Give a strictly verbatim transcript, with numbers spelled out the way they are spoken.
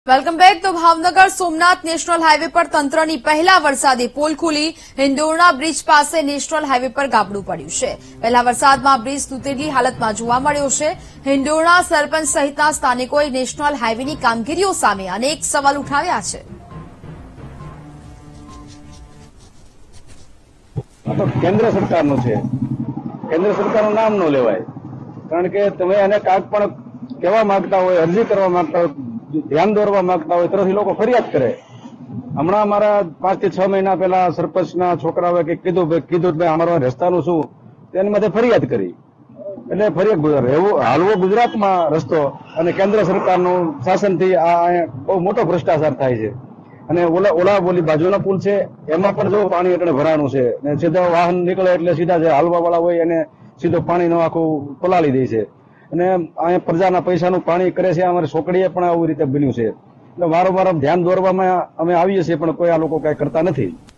Welcome back. તો Bhavnagar Somnath national highway પર તંત્રની પહેલા વરસાદે પોલ ખુલી। હિંડોરણા બ્રિજ પાસે નેશનલ હાઈવે પર ગાબડું પડ્યું છે। પહેલા વરસાદમાં બ્રિજ તૂટેલી હાલતમાં જોવા મળ્યો છે। હિંડોરણા સરપંચ સહિતના સ્થાનિકોએ નેશનલ હાઈવેની કામગીરીઓ સામે અનેક સવાલ ઉઠાવ્યા છે। તો કેન્દ્ર સરકારનું છે, કેન્દ્ર સરકારનું નામ ન લેવાય, કારણ કે તમે એને કાંઈક પણ કહેવા માંગતા હોય, અરજી કરવા માંગતા હોય, ધ્યાન દોરવા માંગતા હોય તરફથી લોકો ફરિયાદ કરે। હમણાં અમારા પાંચ થી છ મહિના પહેલા સરપંચના છોકરાઓએ કંઈક કીધું કીધું ભાઈ અમારા રસ્તાનું શું, તેની માટે ફરિયાદ કરી। એટલે ફરિયાદ રહેવું હાલવો ગુજરાતમાં રસ્તો અને કેન્દ્ર સરકારનું શાસનથી આ બહુ મોટો ભ્રષ્ટાચાર થાય છે। અને ઓલા ઓલા બોલી બાજુના પુલ છે એમાં પણ જો પાણી એટલે ભરાણું છે ને સીધા વાહન નીકળે એટલે સીધા જે હાલવા વાળા હોય એને સીધો પાણીનું આખું પલાળી દે છે અને અહીંયા પ્રજાના પૈસાનું પાણી કરે છે। અમારી છોકરીએ પણ આવી રીતે બન્યું છે। એટલે વારંવાર ધ્યાન દોરવામાં અમે આવીએ છીએ પણ કોઈ આ લોકો કઈ કરતા નથી।